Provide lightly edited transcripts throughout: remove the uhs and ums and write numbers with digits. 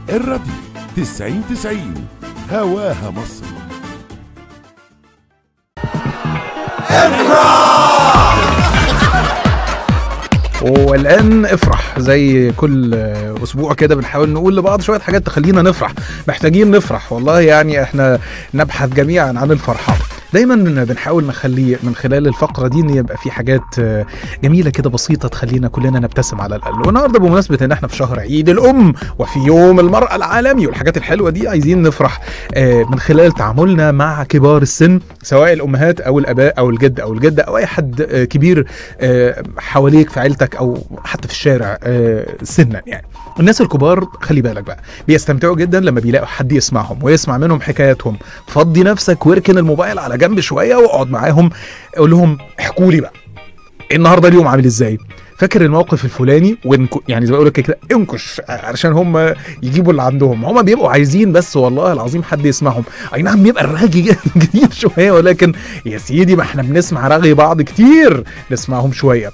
الراديو 90 هواها مصر. والآن افرح. زي كل أسبوع كده بنحاول نقول لبعض شوية حاجات تخلينا نفرح. محتاجين نفرح والله، يعني احنا نبحث جميعا عن الفرحة. دايما بنحاول نخلي من خلال الفقرة دي ان يبقى في حاجات جميلة كده بسيطة تخلينا كلنا نبتسم على الأقل. والنهارده بمناسبة ان احنا في شهر عيد الأم وفي يوم المرأة العالمي والحاجات الحلوة دي، عايزين نفرح من خلال تعاملنا مع كبار السن، سواء الأمهات أو الآباء أو الجد أو الجدة أو أي حد كبير حواليك في عيلتك أو حتى في الشارع سنا. يعني الناس الكبار خلي بالك بقى، بيستمتعوا جدا لما بيلاقوا حد يسمعهم ويسمع منهم حكاياتهم. فضي نفسك واركن الموبايل على جنب شويه واقعد معاهم، قول لهم احكوا لي بقى النهارده اليوم عامل ازاي، فاكر الموقف الفلاني، يعني زي ما بقول لك كده انكش علشان هم يجيبوا اللي عندهم. هم بيبقوا عايزين بس والله العظيم حد يسمعهم. اي نعم بيبقى الرغي كتير شويه، ولكن يا سيدي ما احنا بنسمع رغي بعض كتير، نسمعهم شويه.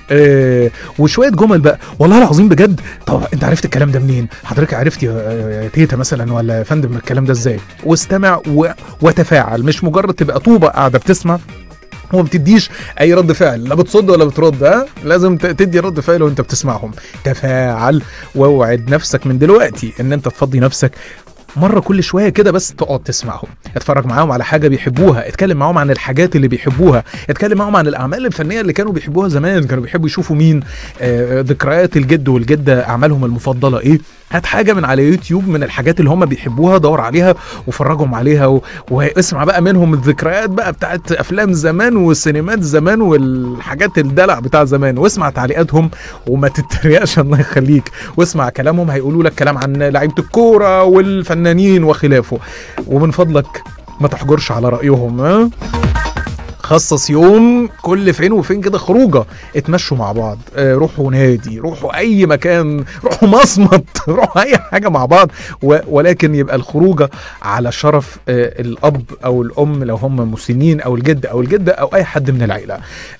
وشويه جمل بقى والله العظيم بجد. طب انت عرفت الكلام ده منين؟ حضرتك عرفت يا تيتا مثلا ولا يا فندم الكلام ده ازاي؟ واستمع وتفاعل، مش مجرد تبقى طوبه قاعده بتسمع وما بتديش اي رد فعل، لا بتصد ولا بترد. لازم تدي رد فعل وانت بتسمعهم. تفاعل واوعد نفسك من دلوقتي ان انت تفضي نفسك مرة كل شوية كده بس تقعد تسمعهم. اتفرج معاهم على حاجة بيحبوها، اتكلم معاهم عن الحاجات اللي بيحبوها، اتكلم معاهم عن الأعمال الفنية اللي كانوا بيحبوها زمان، كانوا بيحبوا يشوفوا مين، ذكريات الجد والجدة، أعمالهم المفضلة ايه. هات حاجة من على يوتيوب من الحاجات اللي هم بيحبوها، دور عليها وفرجهم عليها واسمع بقى منهم الذكريات بقى بتاعت أفلام زمان والسينمات زمان والحاجات الدلع بتاع زمان، واسمع تعليقاتهم وما تتريقش الله يخليك، واسمع كلامهم. هيقولوا لك كلام عن لعيبة الكورة والفنانين وخلافه، ومن فضلك ما تحجرش على رأيهم. خصص يوم كل فين وفين كده خروجه، اتمشوا مع بعض، روحوا نادي، روحوا اي مكان، روحوا مصمت، روحوا اي حاجه مع بعض، ولكن يبقى الخروجه على شرف الاب او الام لو هم مسنين، او الجد او الجده او اي حد من العيله.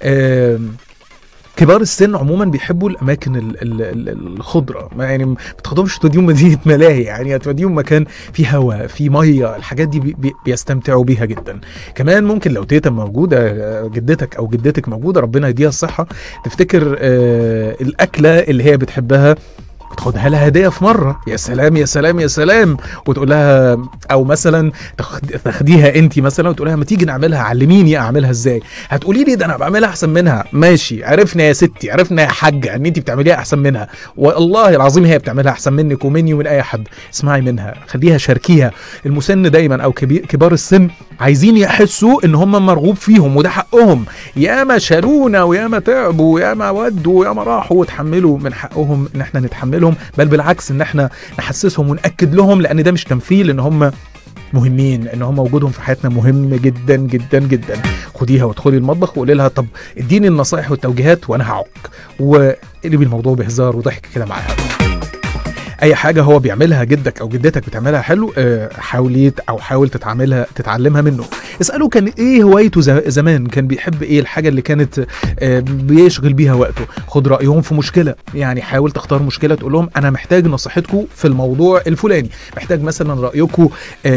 كبار السن عموما بيحبوا الاماكن الخضره، يعني ما بتاخدهمش توديهم مدينه ملاهي، يعني توديهم مكان فيه هواء فيه ميه، الحاجات دي بيستمتعوا بيها جدا. كمان ممكن لو تيتا موجوده، جدتك او جدتك موجوده ربنا يديها الصحه، تفتكر الاكله اللي هي بتحبها تاخدها لها هديه في مره. يا سلام يا سلام يا سلام، وتقول لها، او مثلا تاخديها انت مثلا وتقول لها ما تيجي نعملها، علميني اعملها ازاي. هتقولي لي ده انا بعملها احسن منها. ماشي، عرفنا يا ستي، عرفنا يا حاجه ان انت بتعمليها احسن منها، والله العظيم هي بتعملها احسن منك ومني ومن اي حد. اسمعي منها، خليها، شاركيها. المسن دايما او كبار السن عايزين يحسوا ان هم مرغوب فيهم، وده حقهم. ياما شالونا وياما تعبوا وياما ودوا وياما راحوا وتحملوا، من حقهم ان احنا نتحملهم، بل بالعكس ان احنا نحسسهم ونأكد لهم، لان ده مش تمثيل، ان هم مهمين، ان هم وجودهم في حياتنا مهم جدا جدا جدا. خديها وادخلي المطبخ وقولي لها طب اديني النصائح والتوجيهات وانا هعك، وقلبي الموضوع بهزار وضحك كده معاها. اي حاجه هو بيعملها جدك او جدتك بتعملها حلو، حاول تتعلمها منه. اساله كان ايه هوايته زمان، كان بيحب ايه، الحاجه اللي كانت بيشغل بيها وقته. خد رايهم في مشكله، يعني حاول تختار مشكله تقول لهم انا محتاج نصيحتكم في الموضوع الفلاني، محتاج مثلا رايكم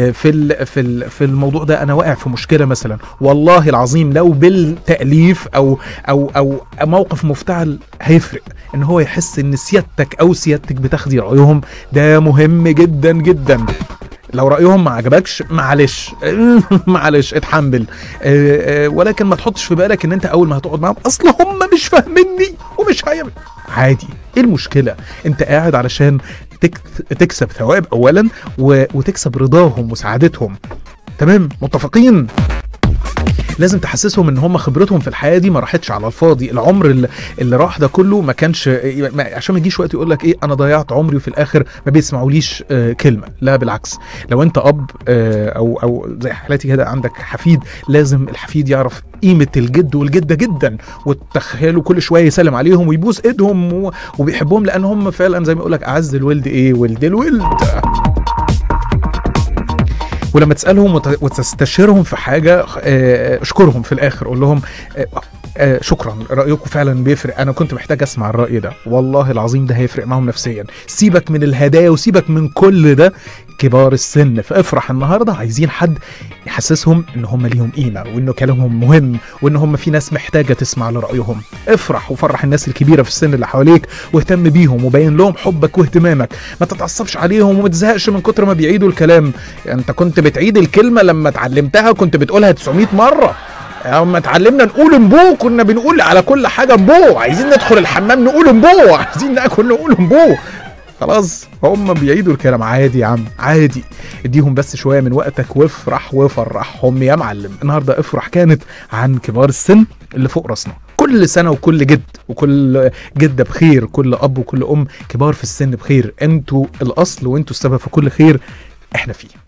في الموضوع ده، انا واقع في مشكله مثلا. والله العظيم لو بالتاليف او موقف مفتعل هيفرق، ان هو يحس ان سيادتك بتاخدي رايهم. ده مهم جدا جدا. لو رأيهم ما عجبكش معلش اتحمل، ولكن ما تحطش في بالك ان انت اول ما هتقعد معاهم اصلا هم مش فاهميني ومش هيعمل. عادي، ايه المشكلة؟ انت قاعد علشان تكسب ثواب اولا وتكسب رضاهم وسعادتهم. تمام، متفقين؟ لازم تحسسهم ان هم خبرتهم في الحياه دي ما راحتش على الفاضي. العمر اللي راح ده كله ما كانش عشان ما يجيش وقت يقول لك ايه انا ضيعت عمري وفي الاخر ما بيسمعوليش كلمه. لا بالعكس، لو انت اب او زي حالتي كده عندك حفيد، لازم الحفيد يعرف قيمه الجد والجده جدا، وتخيلوا كل شويه يسلم عليهم ويبوس ايدهم وبيحبهم، لان هم فعلا زي ما يقول لك اعز الولد ايه ولد الولد. ولما تسألهم وتستشيرهم في حاجة اشكرهم في الآخر، قول لهم شكرا، رأيكم فعلا بيفرق. انا كنت محتاج اسمع الرأي ده، والله العظيم ده هيفرق معهم نفسيا. سيبك من الهدايا وسيبك من كل ده، كبار السن فافرح النهارده. عايزين حد يحسسهم ان هم ليهم قيمه، وانه كلامهم مهم، وان هم في ناس محتاجه تسمع لرأيهم. افرح وفرح الناس الكبيره في السن اللي حواليك، واهتم بيهم وبين لهم حبك واهتمامك. ما تتعصبش عليهم وما تزهقش من كتر ما بيعيدوا الكلام. انت كنت بتعيد الكلمه لما اتعلمتها كنت بتقولها 900 مره. اما اتعلمنا نقول امبو كنا بنقول على كل حاجه امبو. عايزين ندخل الحمام نقول امبو، عايزين ناكل نقول امبو. خلاص هم بيعيدوا الكلام عادي يا عم، عادي. اديهم بس شويه من وقتك وافرح وفرحهم يا معلم. النهارده افرح كانت عن كبار السن اللي فوق راسنا. كل سنه وكل جد وكل جده بخير، كل اب وكل ام كبار في السن بخير. انتوا الاصل وانتوا السبب في كل خير احنا فيه.